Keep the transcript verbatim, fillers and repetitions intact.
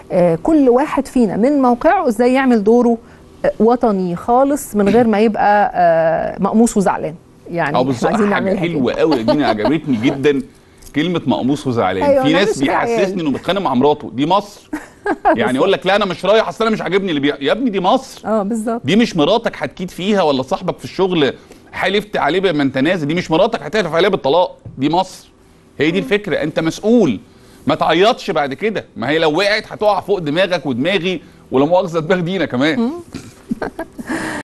آه كل واحد فينا من موقعه ازاي يعمل دوره آه وطني خالص من غير ما يبقى آه مقموص وزعلان. يعني احنا عايزين نعملها حاجه حلوه قوي يا دينا، عجبتني جدا كلمه مقموص وزعلان. أيوة في ناس بيحسسني انه بيتخانق مع مراته، دي مصر. يعني يقول لك لا انا مش رايح اصل انا مش عاجبني اللي بي... يا ابني دي مصر. اه بالظبط. دي مش مراتك هتكيد فيها، ولا صاحبك في الشغل حلفت عليه بما انت نازل، دي مش مراتك هتحلف عليها بالطلاق، دي مصر. هي دي الفكره، انت مسؤول. ما تعيطش بعد كده، ما هي لو وقعت هتقع فوق دماغك ودماغي ولا مؤاخذه دماغ دينا كمان.